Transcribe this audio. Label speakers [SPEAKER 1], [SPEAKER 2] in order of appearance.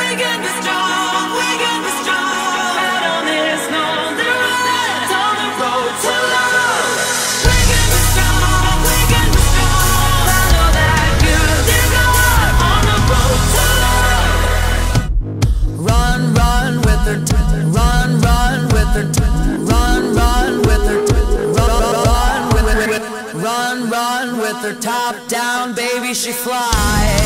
[SPEAKER 1] can be strong, we can be strong. Out on this lonely road, on the road to love. We can be strong, we can be strong. I know that you deserve on the road to love. Run, run with her, run, run with her, run, run with her, run with her top down, baby, she flies.